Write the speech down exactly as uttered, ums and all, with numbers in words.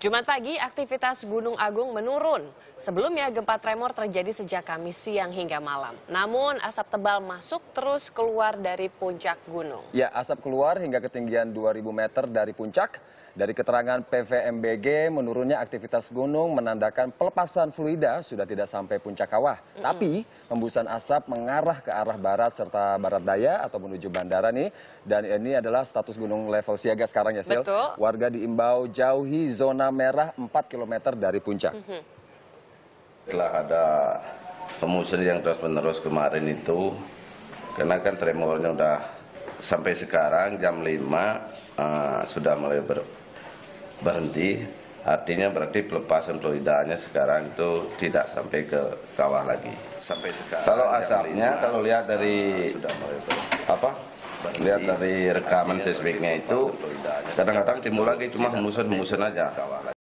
Jumat pagi, aktivitas Gunung Agung menurun. Sebelumnya, gempa tremor terjadi sejak Kamis siang hingga malam. Namun, asap tebal masuk terus keluar dari puncak gunung. Ya, asap keluar hingga ketinggian dua ribu meter dari puncak. Dari keterangan P V M B G, menurunnya aktivitas gunung menandakan pelepasan fluida sudah tidak sampai puncak kawah. Mm -hmm. Tapi, hembusan asap mengarah ke arah barat serta barat daya atau menuju bandara nih. Dan ini adalah status gunung level siaga sekarang ya, Sil. Betul. Warga diimbau jauhi zona merah empat kilometer dari puncak. Mm -hmm. Setelah ada hembusan yang terus-menerus kemarin itu, karena kan tremornya udah sampai sekarang jam lima uh, sudah mulai ber berhenti, artinya berarti pelepasan fluidanya sekarang itu tidak sampai ke kawah lagi. Sampai sekarang. Kalau asapnya, kalau lihat dari sudah mulai apa? Berhenti, lihat dari rekaman seismiknya itu, kadang-kadang timbul lagi cuma hembusan-hembusan aja.